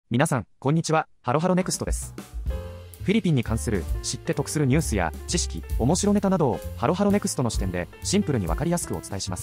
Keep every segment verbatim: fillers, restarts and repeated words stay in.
皆さん、こんにちは。ハロハロネクストです。フィリピンに関する知って得するニュースや知識、面白ネタなどをハロハロネクストの視点でシンプルにわかりやすくお伝えします。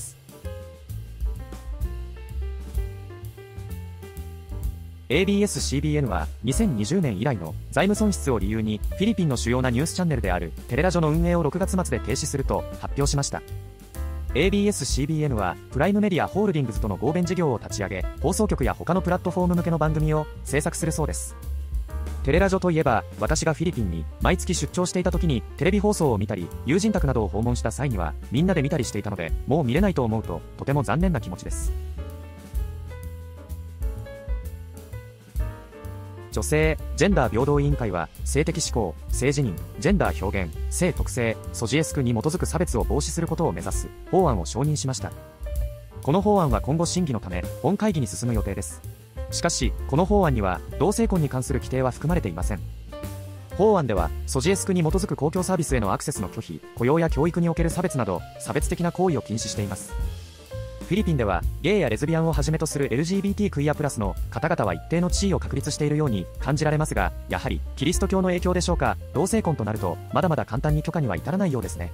エービーエスシービーエヌ はにせんにじゅうねん以来の財務損失を理由にフィリピンの主要なニュースチャンネルであるテレラジョの運営をろくがつ末で停止すると発表しました。エービーエスシービーエヌ はプライムメディアホールディングスとの合弁事業を立ち上げ、放送局や他のプラットフォーム向けの番組を制作するそうです。テレラジョといえば、私がフィリピンに毎月出張していた時にテレビ放送を見たり、友人宅などを訪問した際にはみんなで見たりしていたので、もう見れないと思うととても残念な気持ちです。女性ジェンダー平等委員会は性的指向、性自認、ジェンダー表現、性特性、ソジエスクに基づく差別を防止することを目指す法案を承認しました。この法案は今後審議のため本会議に進む予定です。しかしこの法案には同性婚に関する規定は含まれていません。法案ではソジエスクに基づく公共サービスへのアクセスの拒否、雇用や教育における差別など差別的な行為を禁止しています。フィリピンではゲイやレズビアンをはじめとする エルジービーティー クイアプラスの方々は一定の地位を確立しているように感じられますが、やはりキリスト教の影響でしょうか、同性婚となるとまだまだ簡単に許可には至らないようですね。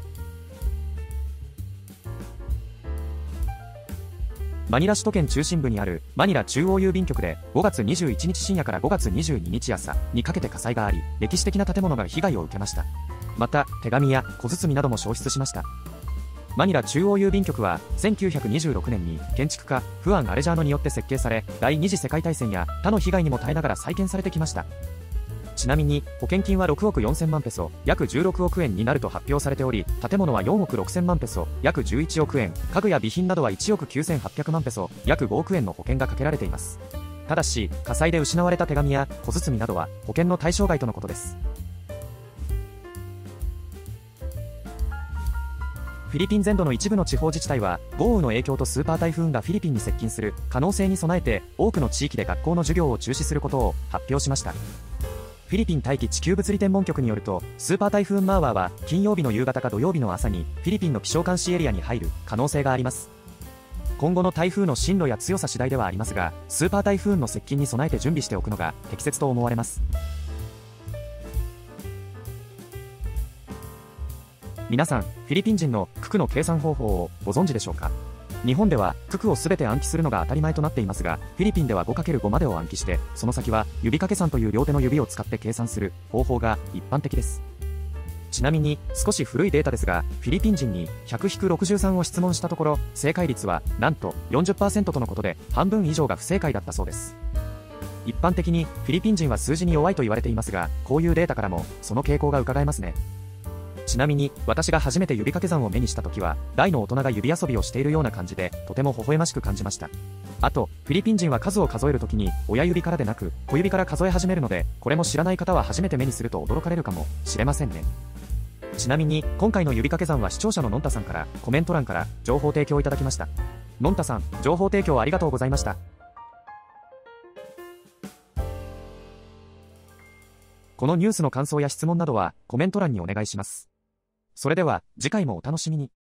マニラ首都圏中心部にあるマニラ中央郵便局でごがつにじゅういちにち深夜からごがつにじゅうににち朝にかけて火災があり、歴史的な建物が被害を受けました。また手紙や小包なども焼失しました。マニラ中央郵便局はせんきゅうひゃくにじゅうろくねんに建築家フアン・アレジャーノによって設計され、第二次世界大戦や他の被害にも耐えながら再建されてきました。ちなみに保険金はろくおくよんせんまんペソ、約じゅうろくおくえんになると発表されており、建物はよんおくろくせんまんペソ、約じゅういちおくえん、家具や備品などはいちおくきゅうせんはっぴゃくまんペソ、約ごおくえんの保険がかけられています。ただし火災で失われた手紙や小包などは保険の対象外とのことです。フィリピン全土の一部の地方自治体は豪雨の影響とスーパー台風がフィリピンに接近する可能性に備えて多くの地域で学校の授業を中止することを発表しました。フィリピン大気地球物理天文局によると、スーパー台風マーワーは金曜日の夕方か土曜日の朝にフィリピンの気象監視エリアに入る可能性があります。今後の台風の進路や強さ次第ではありますが、スーパー台風の接近に備えて準備しておくのが適切と思われます。皆さん、フィリピン人の九九の計算方法をご存知でしょうか。日本では九九をすべて暗記するのが当たり前となっていますが、フィリピンでは ごかけるご までを暗記して、その先は指掛け算という両手の指を使って計算する方法が一般的です。ちなみに少し古いデータですが、フィリピン人に ひゃくろくじゅうさん を質問したところ、正解率はなんと よんじゅっパーセント とのことで、半分以上が不正解だったそうです。一般的にフィリピン人は数字に弱いと言われていますが、こういうデータからもその傾向が伺えますね。ちなみに私が初めて指掛け算を目にした時は、大の大人が指遊びをしているような感じでとても微笑ましく感じました。あとフィリピン人は数を数える時に親指からでなく小指から数え始めるので、これも知らない方は初めて目にすると驚かれるかもしれませんね。ちなみに今回の指掛け算は視聴者ののんたさんからコメント欄から情報提供いただきました。のんたさん、情報提供ありがとうございました。このニュースの感想や質問などはコメント欄にお願いします。それでは次回もお楽しみに。